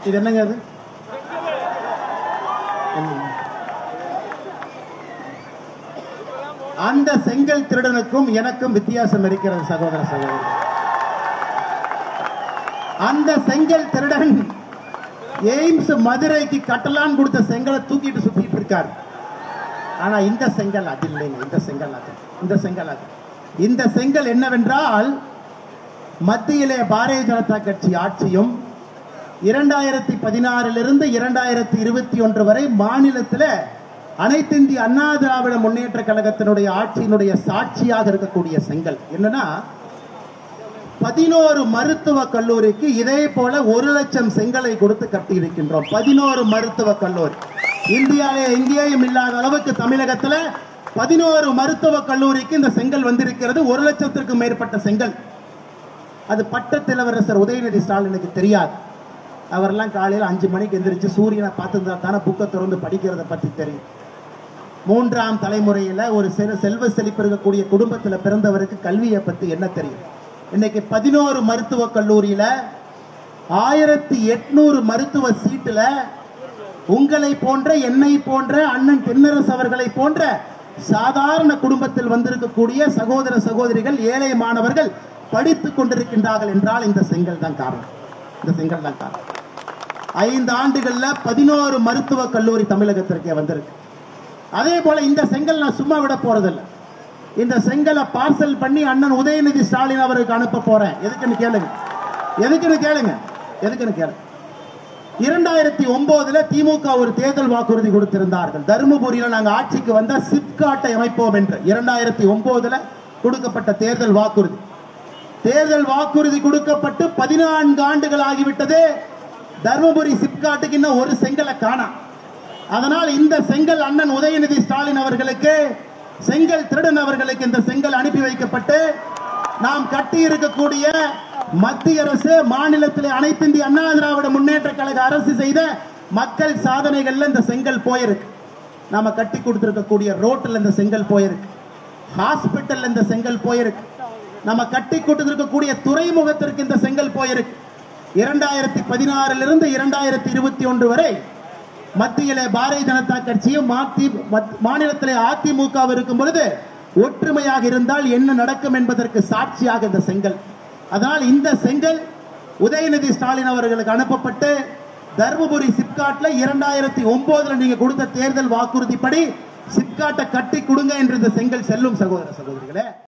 இது என்னங்க அது? அந்த செங்கல் திருடனுக்கும் எனக்கும் வித்தியாசம் இருக்கிறது சகோதர சகோதரி. அந்த செங்கல் திருடன் எய்ம்ஸ் மதுரைக்கு கட்டலான்னு கொடுத்த செங்கலை தூக்கிட்டு சுத்திட்டு இருக்காரு. ஆனா இந்த செங்கல் அது இல்லைங்க. இந்த செங்கல் அது, இந்த செங்கல் அது. இந்த செங்கல் என்னவென்றால், மத்தியிலே பாரதிய ஜனதா கட்சி ஆட்சியும் 2016 2021 வரை மாநிலத்தில் அனைத்து இந்திய அண்ணா திராவிட முன்னேற்ற கழகத்தினுடைய ஆட்சியினுடைய சாட்சியாக இருக்கக்கூடிய செங்கல். என்னன்னா 11 மருத்துவக் கல்லூரிக்கு இதே போல 1 லட்சம் செங்கலை கொடுத்து கட்டி இருக்கின்றோம். 11 மருத்துவக் கல்லூரி இந்தியாவிலே எங்கேயும் இல்லாத அளவுக்கு தமிழகத்தில் 11 மருத்துவக் கல்லூரிக்கு இந்த செங்கல் வந்திருக்கிறது. 1 லட்சத்திற்கும் மேற்பட்ட செங்கல். அது பட்டத்திலவரசர் உதயநிதி ஸ்டாலினுக்கு தெரியாது. அவரெல்லாம் காலையில் 5 மணிக்கு எந்திரிச்சு சூரியனை பார்த்துருந்தா தானே புக்கை திறந்து படிக்கிறத பத்தி தெரியும். 3ஆம் தலைமுறையில ஒரு செல்வ செழிப்பு இருக்கக்கூடிய குடும்பத்தில் பிறந்தவருக்கு கல்வியை பத்தி என்ன தெரியும்? இன்னைக்கு 11 மருத்துவக் கல்லூரியில 1800 மருத்துவ சீட்டுல உங்களை போன்ற, என்னை போன்ற, அண்ணன் தென்னரசு அவர்களை போன்ற சாதாரண குடும்பத்தில் வந்திருக்கக்கூடிய சகோதர சகோதரிகள், ஏழை மாணவர்கள் படித்துக் கொண்டிருக்கின்றார்கள் என்றால் இந்த செங்கல் தான் காரணம். இந்த செங்கல் தான் காரணம். 5 ஆண்டுகள்ல 11 மருத்துவக் கல்லூரி தமிழகத்திற்கே வந்திருக்கு. அதே போல இந்த செங்கல் நான் சும்மா விட போறதில்லை. இந்த செங்கலை பார்சல் பண்ணி அண்ணன் உதயநிதி ஸ்டாலின் அவருக்கு அனுப்ப போறேன். எதுக்குன்னு கேளுங்க. 2009 திமுக ஒரு தேர்தல் வாக்குறுதி கொடுத்திருந்தார்கள். தருமபுரியில நாங்க ஆட்சிக்கு வந்த சிப்காட்டை அமைப்போம் என்று 2009 கொடுக்கப்பட்ட தேர்தல் வாக்குறுதி. தேர்தல் வாக்குறுதி கொடுக்கப்பட்டு 14 ஆண்டுகள் ஆகிவிட்டது. தருமபுரி சிப்காட்டுக்கு இன்னும் ஒரு செங்கலை காணோம். அதனால் இந்த செங்கல் அண்ணன் உதயநிதி ஸ்டாலின் அவர்களுக்கு, செங்கல் திருடன் அவர்களுக்கு இந்த செங்கல் அனுப்பி வைக்கப்பட்டு நாம் கட்டி இருக்கக்கூடிய மத்திய அரசு, மாநிலத்தில் அனைத்து இந்திய அண்ணா திராவிட முன்னேற்ற கழக அரசு செய்த மக்கள் சாதனைகள்ல இந்த செங்கல் போயிருக்கு. நாம கட்டி கொடுத்திருக்கக்கூடிய ரோட்டில் இந்த செங்கல் போயிருக்கு. ஹாஸ்பிட்டல் இந்த செங்கல் போயிருக்கு. நம்ம கட்டி கொடுத்திருக்கக்கூடிய துறைமுகத்திற்கு இந்த செங்கல் போயிருக்கு. 2016 2021 வரை மத்தியிலே பாரதிய ஜனதா கட்சியும் மாநிலத்திலே அதிமுக இருக்கும் பொழுது ஒற்றுமையாக இருந்தால் என்ன நடக்கும் என்பதற்கு சாட்சியாக இந்த செங்கல். அதனால் இந்த செங்கல் உதயநிதி ஸ்டாலின் அவர்களுக்கு அனுப்பப்பட்டு தர்மபுரி சிப்காட்ல 2009 நீங்க கொடுத்த தேர்தல் வாக்குறுதிப்படி சிப்காட்டை கட்டி கொடுங்க என்று இந்த செங்கல் செல்லும் சகோதர சகோதரிகளே.